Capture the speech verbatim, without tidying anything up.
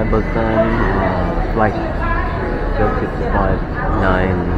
five percent uh, flight, just six point nine